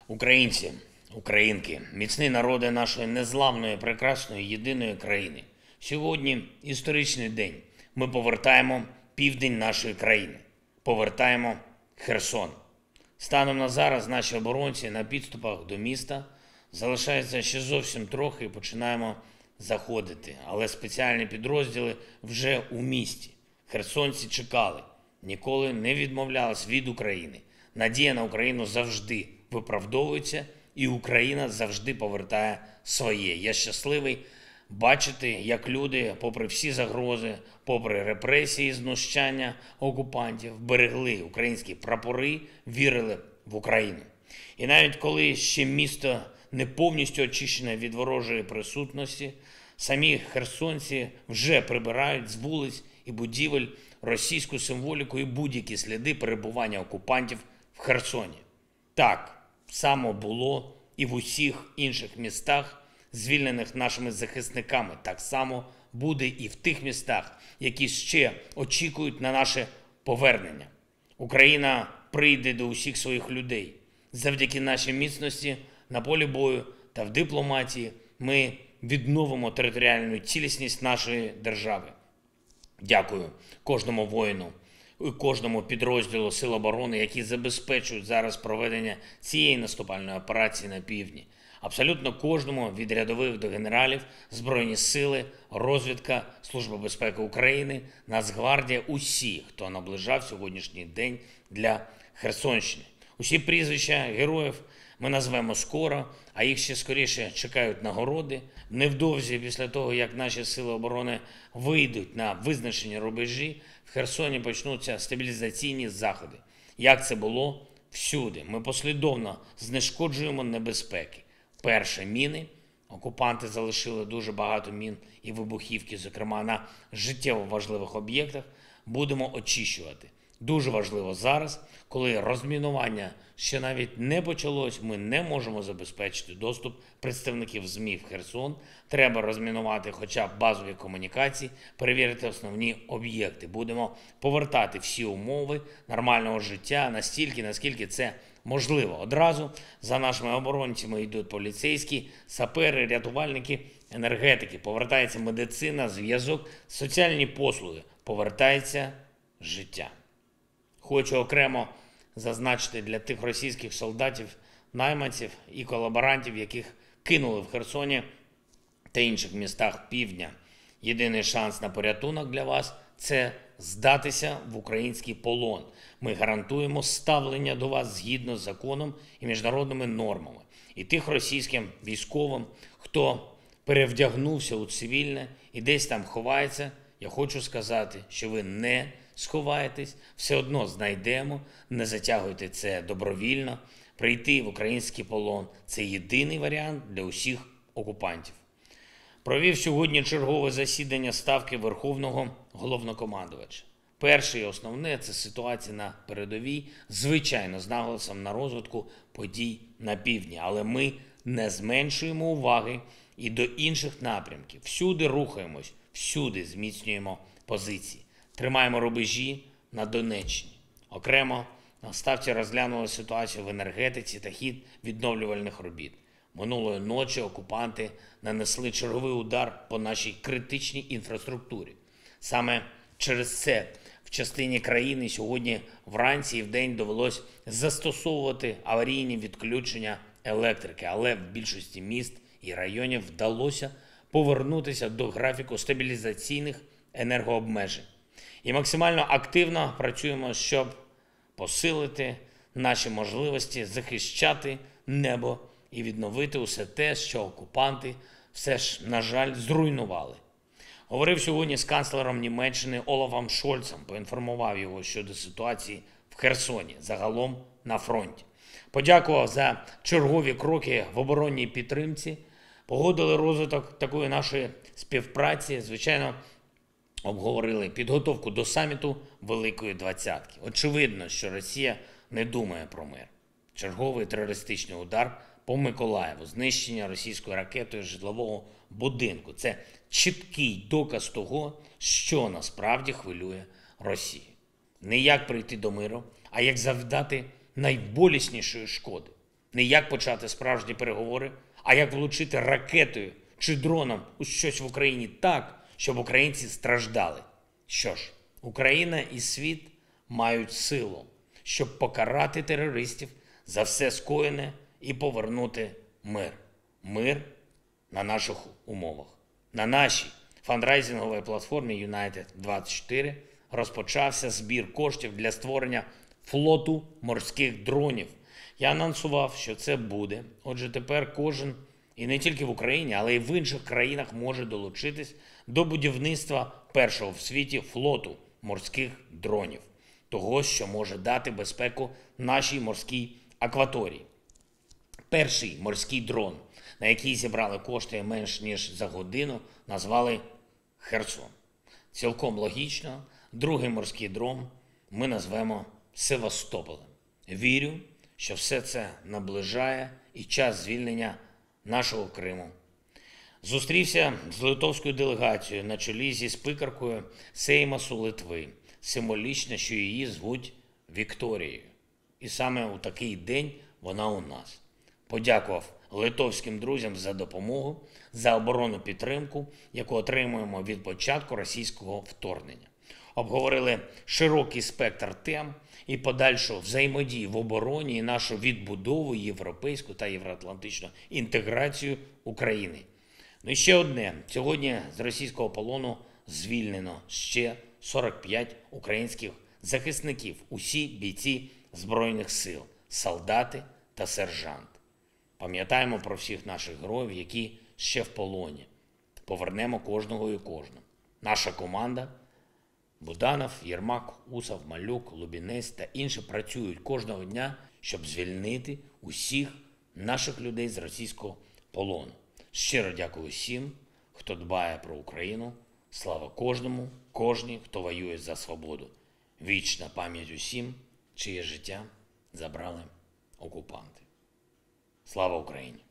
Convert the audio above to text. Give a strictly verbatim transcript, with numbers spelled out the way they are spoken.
Українці, українки, міцні народи нашої незламної, прекрасної, єдиної країни. Сьогодні історичний день. Ми повертаємо південь нашої країни. Повертаємо Херсон. Станом на зараз наші оборонці на підступах до міста. Залишається ще зовсім трохи і починаємо заходити. Але спеціальні підрозділи вже у місті. Херсонці чекали. Ніколи не відмовлялись від України. Надія на Україну завжди виправдовується, і Україна завжди повертає своє. Я щасливий бачити, як люди, попри всі загрози, попри репресії, знущання окупантів, берегли українські прапори, вірили в Україну. І навіть коли ще місто не повністю очищене від ворожої присутності, самі херсонці вже прибирають з вулиць і будівель російську символіку і будь-які сліди перебування окупантів в Херсоні. Так само було і в усіх інших містах, звільнених нашими захисниками. Так само буде і в тих містах, які ще очікують на наше повернення. Україна прийде до усіх своїх людей. Завдяки нашій міцності на полі бою та в дипломатії ми відновимо територіальну цілісність нашої держави. Дякую кожному воїну і кожному підрозділу Сил оборони, які забезпечують зараз проведення цієї наступальної операції на півдні. Абсолютно кожному, від рядових до генералів, Збройні сили, розвідка, Служба безпеки України, Нацгвардія, усі, хто наближав сьогоднішній день для Херсонщини. Усі прізвища героїв ми назвемо скоро, а їх ще скоріше чекають нагороди. Невдовзі, після того, як наші сили оборони вийдуть на визначені рубежі, в Херсоні почнуться стабілізаційні заходи. Як це було всюди. Ми послідовно знешкоджуємо небезпеки. Перше – міни. Окупанти залишили дуже багато мін і вибухівки, зокрема на життєво важливих об'єктах. Будемо очищувати. Дуже важливо зараз, коли розмінування ще навіть не почалось, ми не можемо забезпечити доступ представників ЗМІ в Херсон. Треба розмінувати хоча б базові комунікації, перевірити основні об'єкти. Будемо повертати всі умови нормального життя настільки, наскільки це можливо. Одразу за нашими оборонцями йдуть поліцейські, сапери, рятувальники, енергетики. Повертається медицина, зв'язок, соціальні послуги. Повертається життя. Хочу окремо зазначити для тих російських солдатів, найманців і колаборантів, яких кинули в Херсоні та інших містах півдня. Єдиний шанс на порятунок для вас – це здатися в український полон. Ми гарантуємо ставлення до вас згідно з законом і міжнародними нормами. І тих російським військовим, хто перевдягнувся у цивільне і десь там ховається, я хочу сказати, що ви не сховаєтесь, все одно знайдемо, не затягуйте це добровільно. Прийти в український полон – це єдиний варіант для усіх окупантів. Провів сьогодні чергове засідання Ставки Верховного Головнокомандувача. Перше і основне – це ситуація на передовій, звичайно, з наголосом на розвитку подій на півдні. Але ми не зменшуємо уваги і до інших напрямків. Всюди рухаємось, всюди зміцнюємо позиції. Тримаємо рубежі на Донеччині. Окремо на Ставці розглянули ситуацію в енергетиці та хід відновлювальних робіт. Минулої ночі окупанти нанесли черговий удар по нашій критичній інфраструктурі. Саме через це в частині країни сьогодні вранці і вдень довелось застосовувати аварійні відключення електрики. Але в більшості міст і районів вдалося повернутися до графіку стабілізаційних енергообмежень. І максимально активно працюємо, щоб посилити наші можливості захищати небо і відновити усе те, що окупанти все ж, на жаль, зруйнували. Говорив сьогодні з канцлером Німеччини Олафом Шольцем, поінформував його щодо ситуації в Херсоні, загалом на фронті. Подякував за чергові кроки в оборонній підтримці, погодили розвиток такої нашої співпраці, звичайно, обговорили підготовку до саміту Великої Двадцятки. Очевидно, що Росія не думає про мир. Черговий терористичний удар по Миколаєву, знищення російською ракетою житлового будинку. Це чіткий доказ того, що насправді хвилює Росію. Не як прийти до миру, а як завдати найболіснішої шкоди. Не як почати справжні переговори, а як влучити ракетою чи дроном у щось в Україні так, щоб українці страждали. Що ж, Україна і світ мають силу, щоб покарати терористів за все скоєне і повернути мир. Мир на наших умовах. На нашій фандрайзинговій платформі Юнайтед двадцять чотири розпочався збір коштів для створення флоту морських дронів. Я анонсував, що це буде. Отже, тепер кожен, і не тільки в Україні, але й в інших країнах може долучитись до будівництва першого в світі флоту морських дронів. Того, що може дати безпеку нашій морській акваторії. Перший морський дрон, на який зібрали кошти менш ніж за годину, назвали «Херсон». Цілком логічно, другий морський дрон ми назвемо «Севастополем». Вірю, що все це наближає і час звільнення нашого Криму. Зустрівся з литовською делегацією на чолі зі спікеркою Сеймасу Литви. Символічно, що її звуть Вікторією. І саме у такий день вона у нас. Подякував литовським друзям за допомогу, за оборонну підтримку, яку отримуємо від початку російського вторгнення. Обговорили широкий спектр тем і подальшу взаємодію в обороні і нашу відбудову, європейську та євроатлантичну інтеграцію України. Ну і ще одне. Сьогодні з російського полону звільнено ще сорок п'ять українських захисників, усі бійці Збройних сил, солдати та сержанти. Пам'ятаємо про всіх наших героїв, які ще в полоні. Повернемо кожного і кожну. Наша команда – Буданов, Єрмак, Усов, Малюк, Лубінець та інші працюють кожного дня, щоб звільнити усіх наших людей з російського полону. Щиро дякую всім, хто дбає про Україну. Слава кожному, кожній, хто воює за свободу. Вічна пам'ять усім, чиє життя забрали окупанти. Слава Україні!